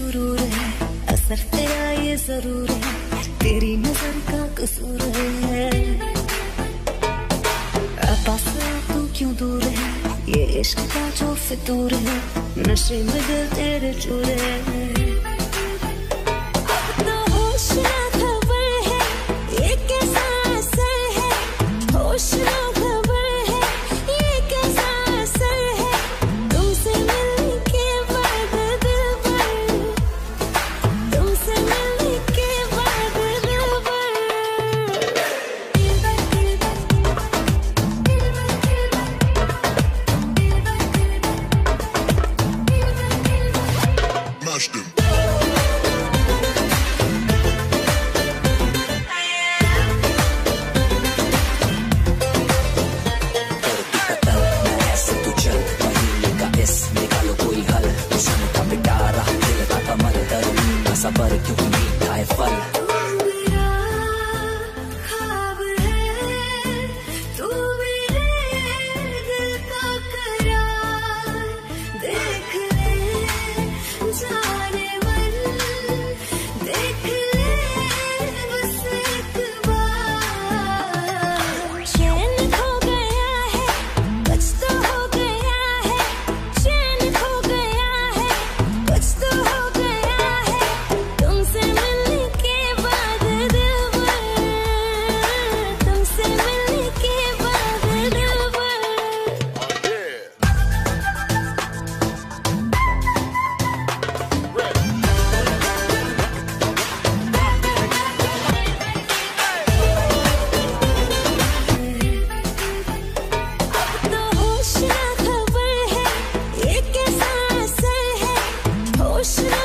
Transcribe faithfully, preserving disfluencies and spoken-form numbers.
सुरूर है, असर तेरा ये जरूर है, तेरी नजर का कसूर है। पास तू क्यों दूर है, ये इश्क का जो फितूर है, नशे में दिल तेरे चूर है। अब तो होश ना खबर है, ये कैसा असर है, होश ना खबर है, ये कैसा असर है, तुमसे मिलने के बाद दिलबर, तुमसे मिलने के बाद दिलबर। Mashed him. सबर क्यों मीठा है फल। मेरा ख्वाब है, तू मेरे दिल का करार, देख ले जाने मन, देख ले बस एक बार। चैन खो गया है, कुछ तो हो गया है, चैन खो गया है, कुछ तो हो गया है, तुमसे मिलने के बाद दिलबर, तुमसे मिलने के बाद दिलबर। अब तो होश ना खबर है, ये कैसा असर है, होश ना